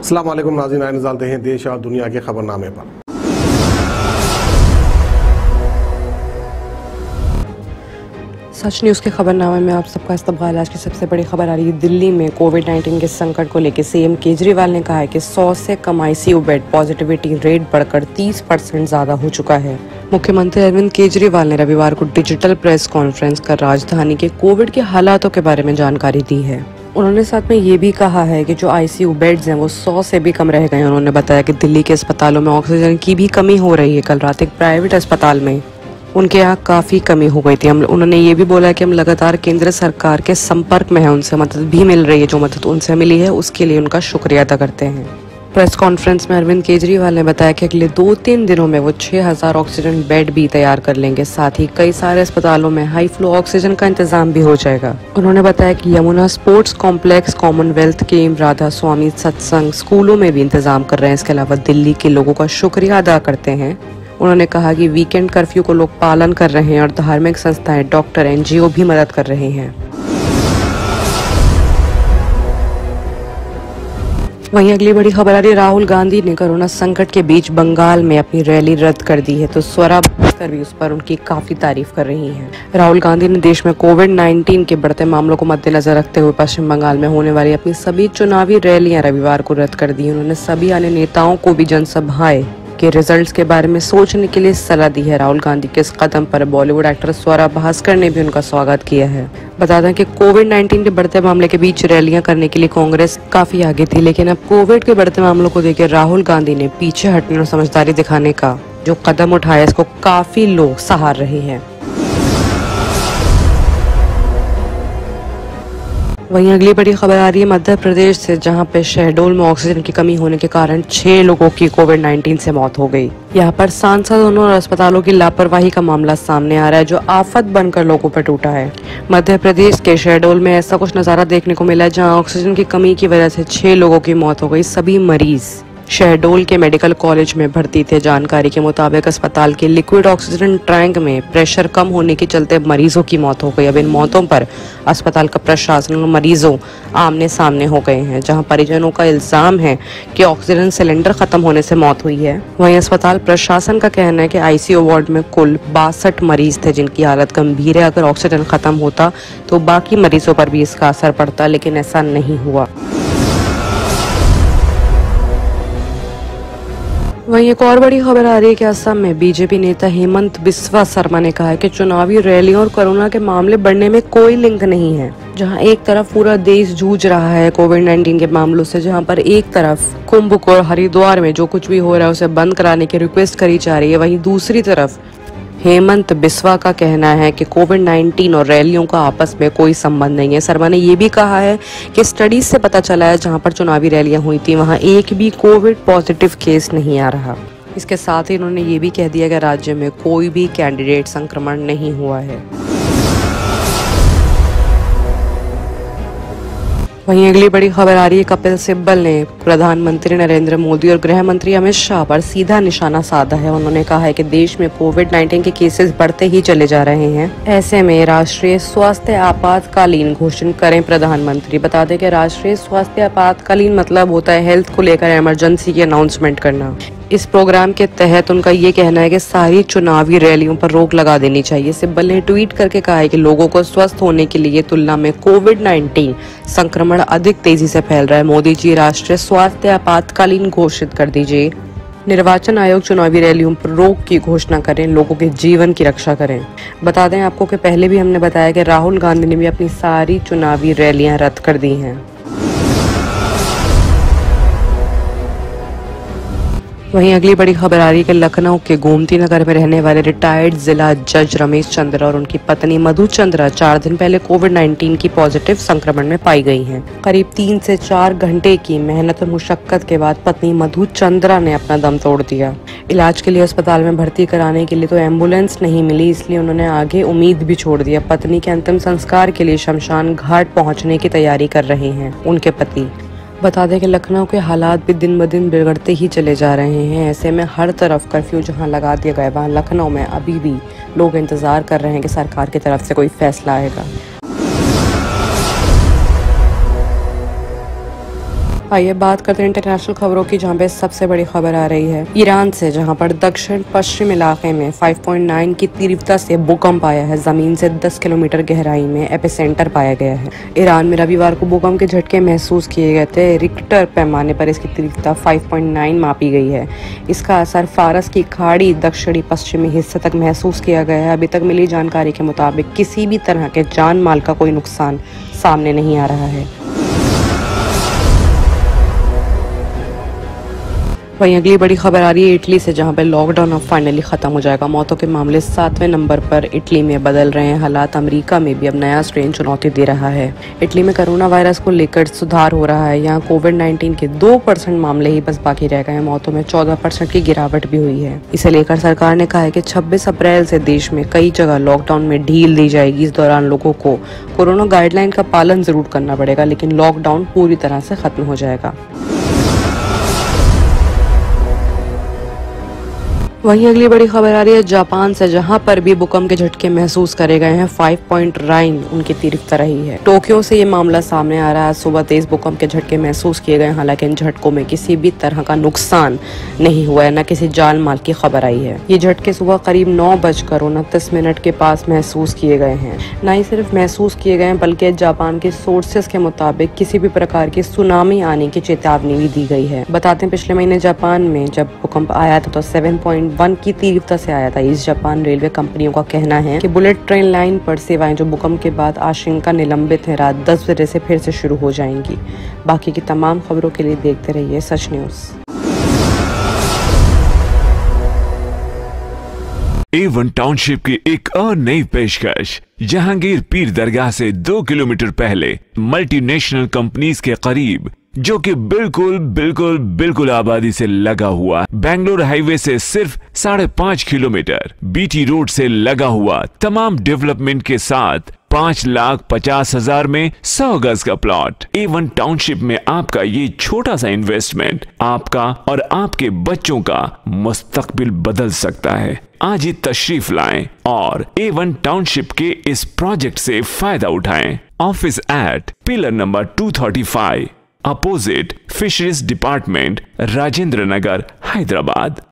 अस्सलाम वालेकुम नाज़रीन, आइए डालते हैं देश और दुनिया के खबरनामे पर। सच न्यूज़ के खबरनामे में आप सबका इस्तकबाल। आज की सबसे बड़ी खबर आ रही है दिल्ली में कोविड-19 के संकट को लेकर सीएम केजरीवाल ने कहा है कि 100 से कम आईसीयू बेड पॉजिटिविटी रेट बढ़कर 30% ज़्यादा हो चुका है। मुख्यमंत्री अरविंद केजरीवाल ने रविवार को डिजिटल प्रेस कॉन्फ्रेंस कर राजधानी के कोविड के हालातों के बारे में जानकारी दी है। उन्होंने साथ में ये भी कहा है कि जो आईसीयू बेड्स हैं वो 100 से भी कम रह गए हैं। उन्होंने बताया कि दिल्ली के अस्पतालों में ऑक्सीजन की भी कमी हो रही है। कल रात एक प्राइवेट अस्पताल में उनके यहाँ काफ़ी कमी हो गई थी। उन्होंने ये भी बोला कि हम लगातार केंद्र सरकार के संपर्क में हैं, उनसे मदद भी मिल रही है। जो मदद उनसे मिली है उसके लिए उनका शुक्रिया अदा करते हैं। प्रेस कॉन्फ्रेंस में अरविंद केजरीवाल ने बताया कि अगले 2-3 दिनों में वो 6000 ऑक्सीजन बेड भी तैयार कर लेंगे। साथ ही कई सारे अस्पतालों में हाई फ्लो ऑक्सीजन का इंतजाम भी हो जाएगा। उन्होंने बताया कि Yamuna sports complex, Commonwealth game, Radha Swami Satsang स्कूलों में भी इंतजाम कर रहे हैं। इसके अलावा दिल्ली के लोगों का शुक्रिया अदा करते हैं। उन्होंने कहा कि वीकेंड कर्फ्यू को लोग पालन कर रहे हैं और धार्मिक संस्थाएं, डॉक्टर, एनजीओ भी मदद कर रहे हैं। वहीं अगली बड़ी खबर आ रही है, राहुल गांधी ने कोरोना संकट के बीच बंगाल में अपनी रैली रद्द कर दी है, तो स्वरा भास्कर भी उस पर उनकी काफी तारीफ कर रही हैं। राहुल गांधी ने देश में कोविड-19 के बढ़ते मामलों को मद्देनजर रखते हुए पश्चिम बंगाल में होने वाली अपनी सभी चुनावी रैलियां रविवार को रद्द कर दी। उन्होंने सभी अन्य नेताओं को भी जनसभाएं के रिजल्ट्स के बारे में सोचने के लिए सलाह दी है। राहुल गांधी के इस कदम पर बॉलीवुड एक्टर स्वरा भास्कर ने भी उनका स्वागत किया है। बता दें कि कोविड-19 के बढ़ते मामले के बीच रैलियां करने के लिए कांग्रेस काफी आगे थी, लेकिन अब कोविड के बढ़ते मामलों को देखकर राहुल गांधी ने पीछे हटने और समझदारी दिखाने का जो कदम उठाया, इसको काफी लोग सराह रहे हैं। वहीं अगली बड़ी खबर आ रही है मध्य प्रदेश से, जहां पे शहडोल में ऑक्सीजन की कमी होने के कारण 6 लोगों की कोविड-19 से मौत हो गई। यहाँ पर सांसदों और अस्पतालों की लापरवाही का मामला सामने आ रहा है, जो आफत बनकर लोगों पर टूटा है। मध्य प्रदेश के शहडोल में ऐसा कुछ नजारा देखने को मिला है, जहाँ ऑक्सीजन की कमी की वजह से 6 लोगों की मौत हो गई। सभी मरीज शहडोल के मेडिकल कॉलेज में भर्ती थे। जानकारी के मुताबिक अस्पताल के लिक्विड ऑक्सीजन टैंक में प्रेशर कम होने के चलते मरीजों की मौत हो गई। अब इन मौतों पर अस्पताल का प्रशासन और मरीजों आमने सामने हो गए हैं, जहां परिजनों का इल्जाम है कि ऑक्सीजन सिलेंडर खत्म होने से मौत हुई है। वहीं अस्पताल प्रशासन का कहना है कि आईसीयू वार्ड में कुल 62 मरीज थे जिनकी हालत गंभीर है। अगर ऑक्सीजन खत्म होता तो बाकी मरीजों पर भी इसका असर पड़ता, लेकिन ऐसा नहीं हुआ। वहीं एक और बड़ी खबर आ रही है कि असम में बीजेपी नेता हेमंत बिस्वा शर्मा ने कहा है कि चुनावी रैलियों और कोरोना के मामले बढ़ने में कोई लिंक नहीं है। जहां एक तरफ पूरा देश जूझ रहा है कोविड-19 के मामलों से, जहां पर एक तरफ कुंभ और हरिद्वार में जो कुछ भी हो रहा है उसे बंद कराने की रिक्वेस्ट करी जा रही है, वहीं दूसरी तरफ हेमंत बिस्वा का कहना है कि कोविड-19 और रैलियों का आपस में कोई संबंध नहीं है। शर्मा ने ये भी कहा है कि स्टडीज से पता चला है जहां पर चुनावी रैलियां हुई थी वहां एक भी कोविड पॉजिटिव केस नहीं आ रहा। इसके साथ ही उन्होंने ये भी कह दिया कि राज्य में कोई भी कैंडिडेट संक्रमण नहीं हुआ है। वहीं अगली बड़ी खबर आ रही है, कपिल सिब्बल ने प्रधानमंत्री नरेंद्र मोदी और गृह मंत्री अमित शाह पर सीधा निशाना साधा है। उन्होंने कहा है कि देश में कोविड-19 के केसेस बढ़ते ही चले जा रहे हैं। ऐसे में राष्ट्रीय स्वास्थ्य आपातकालीन घोषणा करें प्रधानमंत्री। बता दें कि राष्ट्रीय स्वास्थ्य आपातकालीन मतलब होता है हेल्थ को लेकर इमरजेंसी की अनाउंसमेंट करना। इस प्रोग्राम के तहत उनका ये कहना है कि सारी चुनावी रैलियों पर रोक लगा देनी चाहिए। सिब्बल ने ट्वीट करके कहा है कि लोगों को स्वस्थ होने की लिए तुलना में कोविड-19 संक्रमण अधिक तेजी से फैल रहा है। मोदी जी राष्ट्रीय स्वास्थ्य आपातकालीन घोषित कर दीजिए। निर्वाचन आयोग चुनावी रैलियों पर रोक की घोषणा करें, लोगों के जीवन की रक्षा करें। बता दें आपको कि पहले भी हमने बताया कि राहुल गांधी ने भी अपनी सारी चुनावी रैलियां रद्द कर दी हैं। वहीं अगली बड़ी खबर आ रही है कि लखनऊ के गोमती नगर में रहने वाले रिटायर्ड जिला जज रमेश चंद्र और उनकी पत्नी मधु चंद्रा 4 दिन पहले कोविड-19 की पॉजिटिव संक्रमण में पाई गई हैं। करीब 3 से 4 घंटे की मेहनत और मुशक्कत के बाद पत्नी मधु चंद्रा ने अपना दम तोड़ दिया। इलाज के लिए अस्पताल में भर्ती कराने के लिए तो एम्बुलेंस नहीं मिली, इसलिए उन्होंने आगे उम्मीद भी छोड़ दिया। पत्नी के अंतिम संस्कार के लिए शमशान घाट पहुँचने की तैयारी कर रहे हैं उनके पति। बता दें कि लखनऊ के हालात भी दिन ब दिन बिगड़ते ही चले जा रहे हैं। ऐसे में हर तरफ कर्फ्यू जहां लगा दिया गया है, वहां लखनऊ में अभी भी लोग इंतजार कर रहे हैं कि सरकार की तरफ से कोई फैसला आएगा। आइए बात करते हैं इंटरनेशनल खबरों की, जहां पे सबसे बड़ी खबर आ रही है ईरान से, जहां पर दक्षिण पश्चिम इलाके में 5.9 की तीव्रता से भूकंप आया है। जमीन से 10 किलोमीटर गहराई में एपिसेंटर पाया गया है। ईरान में रविवार को भूकंप के झटके महसूस किए गए थे। रिक्टर पैमाने पर इसकी तीव्रता 5.9 मापी गई है। इसका असर फारस की खाड़ी दक्षिणी पश्चिमी हिस्से तक महसूस किया गया है। अभी तक मिली जानकारी के मुताबिक किसी भी तरह के जान माल का कोई नुकसान सामने नहीं आ रहा है। वहीं अगली बड़ी खबर आ रही है इटली से, जहां पर लॉकडाउन अब फाइनली खत्म हो जाएगा। मौतों के मामले 7वें नंबर पर इटली में बदल रहे हैं। हालात अमेरिका में भी अब नया स्ट्रेन चुनौती दे रहा है। इटली में कोरोना वायरस को लेकर सुधार हो रहा है। यहाँ कोविड-19 के 2% मामले ही बस बाकी रह गए हैं। मौतों में 14% की गिरावट भी हुई है। इसे लेकर सरकार ने कहा है कि 26 अप्रैल से देश में कई जगह लॉकडाउन में ढील दी जाएगी। इस दौरान लोगों को कोरोना गाइडलाइन का पालन जरूर करना पड़ेगा, लेकिन लॉकडाउन पूरी तरह से खत्म हो जाएगा। वहीं अगली बड़ी खबर आ रही है जापान से, जहां पर भी भूकंप के झटके महसूस करे गए हैं। 5.9 उनकी तीव्रता रही है। टोक्यो से ये मामला सामने आ रहा है। सुबह तेज भूकंप के झटके महसूस किए गए, हालांकि इन झटकों में किसी भी तरह का नुकसान नहीं हुआ है, न किसी जान माल की खबर आई है। ये झटके सुबह करीब 9:29 के पास महसूस किए गए हैं। न ही सिर्फ महसूस किए गए हैं, बल्कि जापान के सोर्सेस के मुताबिक किसी भी प्रकार की सुनामी आने की चेतावनी भी दी गई है। बताते हैं पिछले महीने जापान में जब भूकंप आया था तो 7.1 की तीव्रता से आया था। इस जापान रेलवे कंपनियों का कहना है कि बुलेट ट्रेन लाइन पर सेवाएं जो भूकंप के बाद आशंका निलंबित है, रात 10 बजे से फिर से शुरू हो जाएंगी। बाकी की तमाम खबरों के लिए देखते रहिए सच न्यूज। A1 टाउनशिप की एक और नई पेशकश। जहांगीर पीर दरगाह से 2 किलोमीटर पहले मल्टीनेशनल कंपनीज के करीब, जो कि बिल्कुल आबादी से लगा हुआ, बेंगलोर हाईवे से सिर्फ 5.5 किलोमीटर, बीटी रोड से लगा हुआ, तमाम डेवलपमेंट के साथ 5,50,000 में 100 गज का प्लॉट। A1 टाउनशिप में आपका ये छोटा सा इन्वेस्टमेंट आपका और आपके बच्चों का मुस्तकबिल बदल सकता है। आज ही तशरीफ लाएं और A1 टाउनशिप के इस प्रोजेक्ट से फायदा उठाएं। Office at pillar number 235 opposite fisheries department, Rajendra Nagar, Hyderabad.